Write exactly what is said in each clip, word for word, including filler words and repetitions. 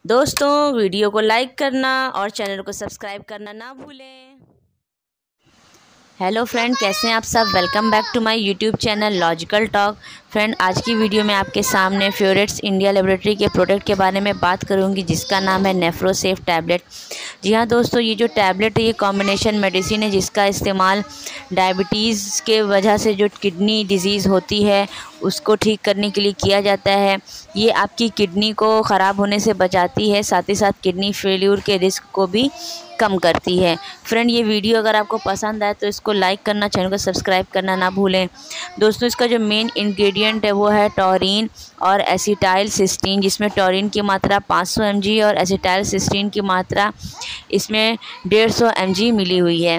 दोस्तों वीडियो को लाइक करना और चैनल को सब्सक्राइब करना ना भूलें। हेलो फ्रेंड, कैसे हैं आप सब। Welcome back to my YouTube channel logical talk. Friend, आज की वीडियो में आपके सामने फ्योरेट्स इंडिया लेबोरेटरी के प्रोडक्ट के बारे में बात करूंगी, जिसका नाम है नेफ्रोसेफ टैबलेट। जी हाँ दोस्तों, ये जो टैबलेट है ये कॉम्बिनेशन मेडिसिन है, जिसका इस्तेमाल डायबिटीज़ के वजह से जो किडनी डिजीज़ होती है उसको ठीक करने के लिए किया जाता है। ये आपकी किडनी को ख़राब होने से बचाती है, साथ ही साथ किडनी फेल्यूर के रिस्क को भी कम करती है। फ्रेंड, ये वीडियो अगर आपको पसंद आए तो इसको लाइक करना, चैनल को सब्सक्राइब करना ना भूलें। दोस्तों, इसका जो मेन इंग्रेडिएंट है वो है टॉरिन और एसिटाइल सिस्टीन, जिसमें टॉरिन की मात्रा पाँच सौ एम जी और एसिटाइल सिस्टीन की मात्रा इसमें डेढ़ सौ एम जी मिली हुई है।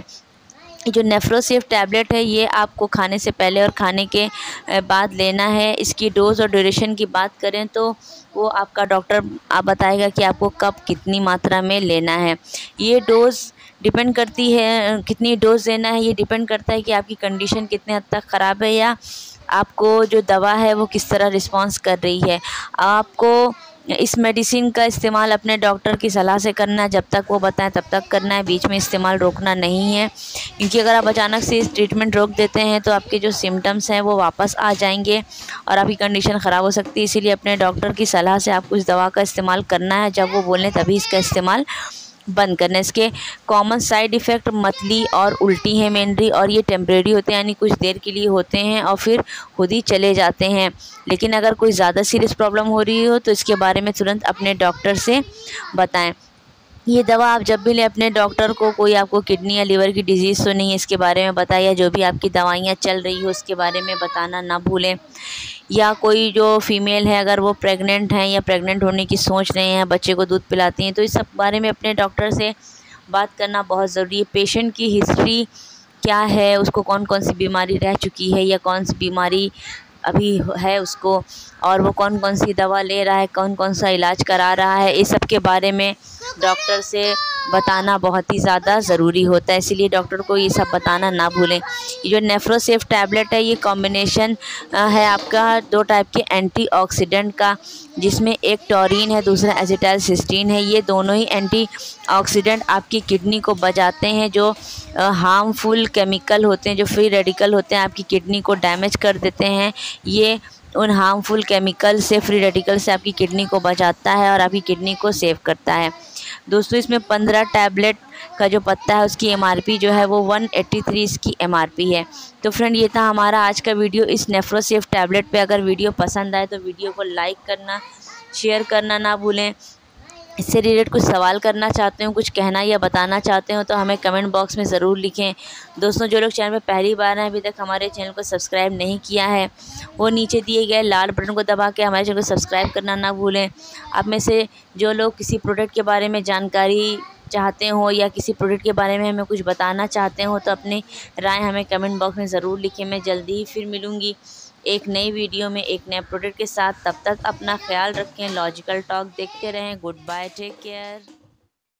जो नेफ्रोसेफ टैबलेट है ये आपको खाने से पहले और खाने के बाद लेना है। इसकी डोज़ और ड्यूरेशन की बात करें तो वो आपका डॉक्टर आप बताएगा कि आपको कब कितनी मात्रा में लेना है। ये डोज़ डिपेंड करती है, कितनी डोज़ लेना है ये डिपेंड करता है कि आपकी कंडीशन कितने हद तक ख़राब है या आपको जो दवा है वो किस तरह रिस्पॉन्स कर रही है। आपको इस मेडिसिन का इस्तेमाल अपने डॉक्टर की सलाह से करना है, जब तक वो बताएं तब तक करना है, बीच में इस्तेमाल रोकना नहीं है। क्योंकि अगर आप अचानक से इस ट्रीटमेंट रोक देते हैं तो आपके जो सिम्टम्स हैं वो वापस आ जाएंगे और आपकी कंडीशन ख़राब हो सकती है। इसीलिए अपने डॉक्टर की सलाह से आपको इस दवा का इस्तेमाल करना है, जब वो बोलें तभी इसका इस्तेमाल बंद करना है। इसके कॉमन साइड इफ़ेक्ट मतली और उल्टी है मेनली, और ये टेम्परेरी होते हैं, यानी कुछ देर के लिए होते हैं और फिर खुद ही चले जाते हैं। लेकिन अगर कोई ज़्यादा सीरियस प्रॉब्लम हो रही हो तो इसके बारे में तुरंत अपने डॉक्टर से बताएं। ये दवा आप जब भी लें अपने डॉक्टर को कोई आपको किडनी या लीवर की डिजीज़ तो नहीं है इसके बारे में बताएं, या जो भी आपकी दवाइयाँ चल रही हो उसके बारे में बताना ना भूलें। या कोई जो फीमेल है अगर वो प्रेग्नेंट हैं या प्रेग्नेंट होने की सोच रहे हैं, बच्चे को दूध पिलाती हैं, तो इस सब बारे में अपने डॉक्टर से बात करना बहुत ज़रूरी है। पेशेंट की हिस्ट्री क्या है, उसको कौन कौन सी बीमारी रह चुकी है या कौन सी बीमारी अभी है उसको, और वो कौन कौन सी दवा ले रहा है, कौन कौन सा इलाज करा रहा है, इस सब के बारे में डॉक्टर से बताना बहुत ही ज़्यादा ज़रूरी होता है। इसीलिए डॉक्टर को ये सब बताना ना भूलें। ये जो नेफ्रोसेफ टैबलेट है ये कॉम्बिनेशन है आपका दो टाइप के एंटीऑक्सीडेंट का, जिसमें एक टॉरिन है, दूसरा एसिटाइल सिस्टीन है। ये दोनों ही एंटीऑक्सीडेंट आपकी किडनी को बचाते हैं। जो हार्मफुल केमिकल होते हैं, जो फ्री रेडिकल होते हैं, आपकी किडनी को डैमेज कर देते हैं। ये उन हार्मफुल केमिकल से, फ्री रेडिकल से आपकी किडनी को बचाता है और आपकी किडनी को सेव करता है। दोस्तों, इसमें पंद्रह टैबलेट का जो पत्ता है उसकी एमआरपी जो है वो एक सौ तिरासी इसकी एमआरपी है। तो फ्रेंड, ये था हमारा आज का वीडियो इस नेफ्रोसेफ टैबलेट पे। अगर वीडियो पसंद आए तो वीडियो को लाइक करना, शेयर करना ना भूलें। इससे रिलेटेड कुछ सवाल करना चाहते हो, कुछ कहना या बताना चाहते हो तो हमें कमेंट बॉक्स में ज़रूर लिखें। दोस्तों, जो लोग चैनल पर पहली बार हैं, अभी तक हमारे चैनल को सब्सक्राइब नहीं किया है, वो नीचे दिए गए लाल बटन को दबा के हमारे चैनल को सब्सक्राइब करना ना भूलें। आप में से जो लोग किसी प्रोडक्ट के बारे में जानकारी चाहते हो या किसी प्रोडक्ट के बारे में हमें कुछ बताना चाहते हो तो अपनी राय हमें कमेंट बॉक्स में ज़रूर लिखें। मैं जल्दी ही फिर मिलूँगी एक नई वीडियो में एक नए प्रोडक्ट के साथ। तब तक अपना ख्याल रखें, लॉजिकल टॉक देखते रहें। Good bye, take care.